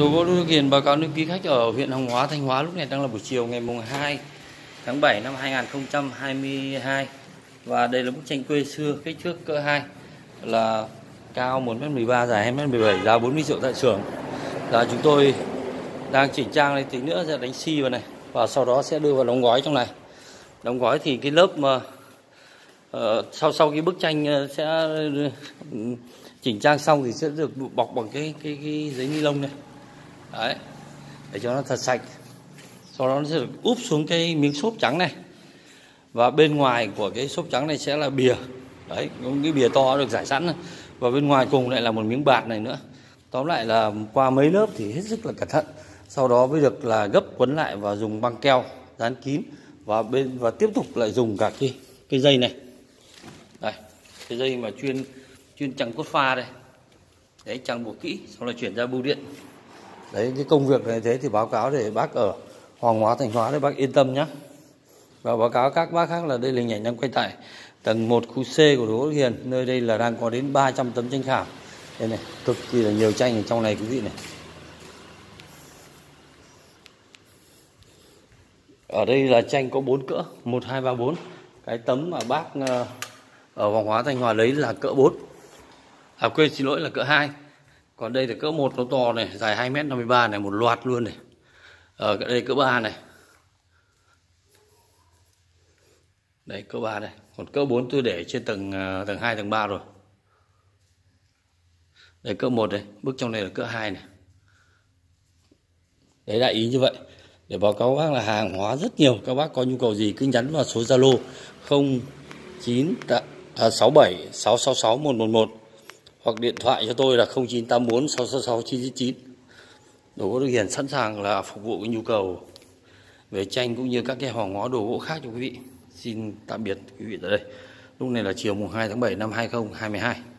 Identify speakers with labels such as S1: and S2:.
S1: Đồ gỗ Đức Hiền báo cáo đến quý khách ở huyện Hoàng Hóa, Thanh Hóa. Lúc này đang là buổi chiều ngày mùng 2 tháng 7 năm 2022. Và đây là bức tranh quê xưa kích thước cỡ 2, là cao 1m13, dài 2m17, giá 40 triệu tại xưởng. Là chúng tôi đang chỉnh trang này, tí nữa sẽ đánh xi vào này và sau đó sẽ đưa vào đóng gói trong này. Đóng gói thì cái lớp mà sau khi bức tranh sẽ chỉnh trang xong thì sẽ được bọc bằng cái giấy ni lông này. Đấy, để cho nó thật sạch. Sau đó nó sẽ được úp xuống cái miếng xốp trắng này. Và bên ngoài của cái xốp trắng này sẽ là bìa. Đấy, cái bìa to được rải sẵn. Và bên ngoài cùng lại là một miếng bạt này nữa. Tóm lại là qua mấy lớp thì hết sức là cẩn thận. Sau đó mới được là gấp quấn lại và dùng băng keo dán kín. Và tiếp tục lại dùng cả cái dây này. Đây, cái dây mà chuyên chằng cốt pha đây. Đấy, chằng buộc kỹ, sau đó chuyển ra bưu điện. Đấy, cái công việc này thế thì báo cáo để bác ở Hoàng Hóa, Thanh Hóa để bác yên tâm nhé. Và báo cáo các bác khác là đây là hình ảnh đang quay tại tầng 1 khu C của Đồ gỗ Đức Hiền. Nơi đây là đang có đến 300 tấm tranh khảm. Đây này, cực kỳ là nhiều tranh ở trong này quý vị này. Ở đây là tranh có 4 cỡ, 1, 2, 3, 4. Cái tấm mà bác ở Hoàng Hóa, Thanh Hóa lấy là cỡ 4. Quên, xin lỗi, là cỡ 2. Còn đây là cỡ 1 nó to này, dài 2m53 này, một loạt luôn này. Ở đây cỡ 3 này. Đấy, cỡ 3 đây. Còn cỡ 4 tôi để trên tầng 2, tầng 3 rồi. Đây cỡ 1 đây, bước trong này là cỡ 2 này. Đấy, đại ý như vậy. Để báo cáo các bác là hàng hóa rất nhiều. Các bác có nhu cầu gì cứ nhắn vào số Zalo 0967 666 111 hoặc điện thoại cho tôi là 0984 666 999. Đồ gỗ Đức Hiền sẵn sàng là phục vụ cái nhu cầu về tranh cũng như các cái hàng hóa đồ gỗ khác cho quý vị. Xin tạm biệt quý vị tại đây. Lúc này là chiều mùng 2 tháng 7 năm 2022.